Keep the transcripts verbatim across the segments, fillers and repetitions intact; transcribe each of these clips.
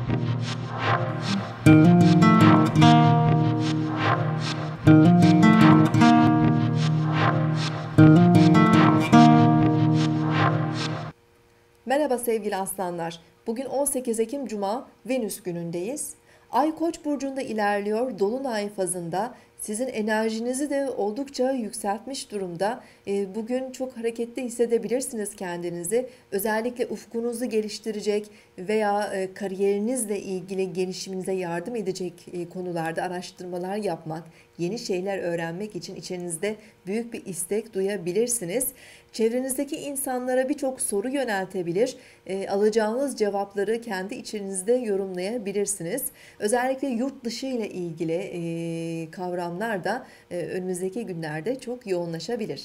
Merhaba sevgili aslanlar. Bugün on sekiz Ekim Cuma, Venüs günündeyiz. Ay Koç burcunda ilerliyor, dolunay fazında. Sizin enerjinizi de oldukça yükseltmiş durumda. E, Bugün çok hareketli hissedebilirsiniz kendinizi. Özellikle ufkunuzu geliştirecek veya e, kariyerinizle ilgili gelişiminize yardım edecek e, konularda araştırmalar yapmak, yeni şeyler öğrenmek için içinizde büyük bir istek duyabilirsiniz. Çevrenizdeki insanlara birçok soru yöneltebilir, e, alacağınız cevapları kendi içinizde yorumlayabilirsiniz. Özellikle yurt dışı ile ilgili e, kavramlar da e, önümüzdeki günlerde çok yoğunlaşabilir.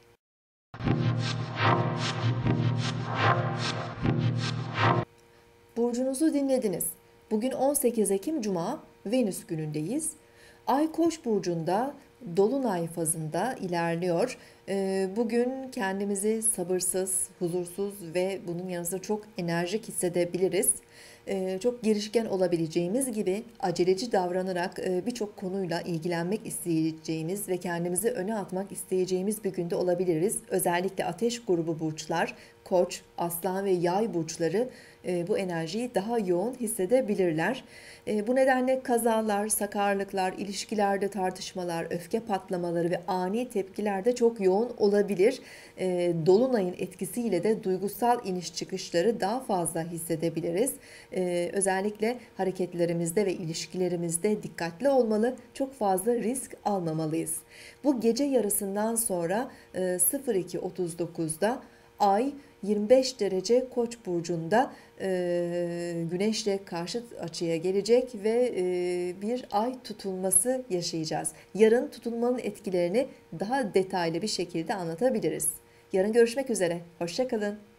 Burcunuzu dinlediniz. Bugün on sekiz Ekim Cuma, Venüs günündeyiz. Ay Koç burcunda dolunay fazında ilerliyor. Ee, Bugün kendimizi sabırsız, huzursuz ve bunun yanı sıra çok enerjik hissedebiliriz. Ee, Çok girişken olabileceğimiz gibi aceleci davranarak e, birçok konuyla ilgilenmek isteyeceğimiz ve kendimizi öne atmak isteyeceğimiz bir günde olabiliriz. Özellikle ateş grubu burçlar, Koç, Aslan ve Yay burçları e, bu enerjiyi daha yoğun hissedebilirler. E, Bu nedenle kazalar, sakarlıklar, ilişkilerde tartışmalar, öfke patlamaları ve ani tepkiler de çok yoğun olabilir. E, Dolunayın etkisiyle de duygusal iniş çıkışları daha fazla hissedebiliriz. E, Özellikle hareketlerimizde ve ilişkilerimizde dikkatli olmalı, çok fazla risk almamalıyız. Bu gece yarısından sonra e, sıfır iki otuz dokuzda Ay yirmi beş derece Koç burcunda e, Güneşle karşıt açıya gelecek ve e, bir ay tutulması yaşayacağız. Yarın tutulmanın etkilerini daha detaylı bir şekilde anlatabiliriz. Yarın görüşmek üzere. Hoşça kalın.